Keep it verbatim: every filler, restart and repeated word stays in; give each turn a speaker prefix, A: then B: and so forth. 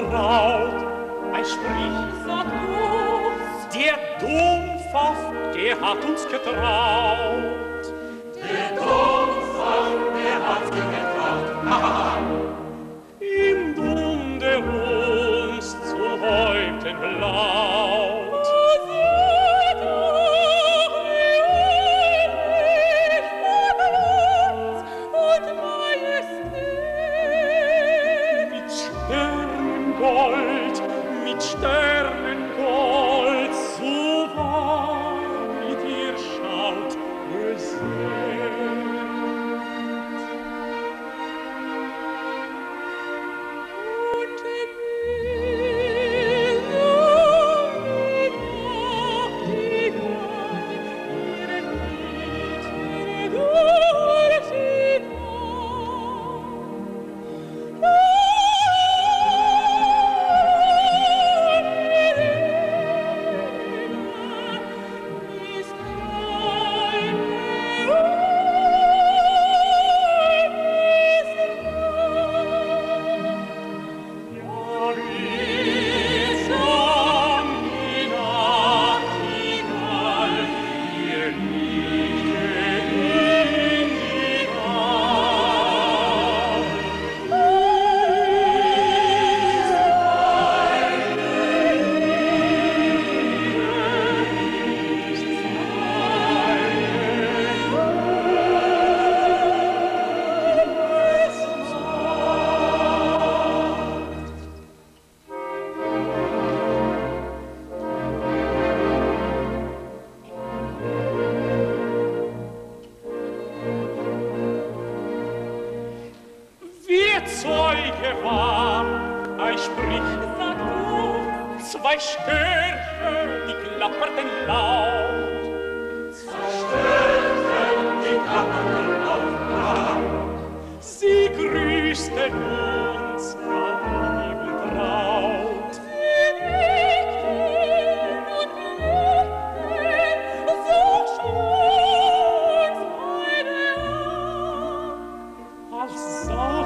A: Braut. Ei, sprich,
B: Sag du's.
A: der Dompfaff, der hat uns getraut.
C: Der Dompfaff, der hat's getraut.
A: Im Bunde uns zum Häupten laut. Mit Sternengold, mit Sternengold, so weit ihr schaut, beseelt. Zeuge war, ei sprich,
B: Sag du.
A: zwei Störche, die klapperten laut.
C: Zwei Störche, die klapperten laut.
A: Sie grüßten uns, lieb und traut.
B: Sie nickten und nickten, so schön beide an.
A: Als sah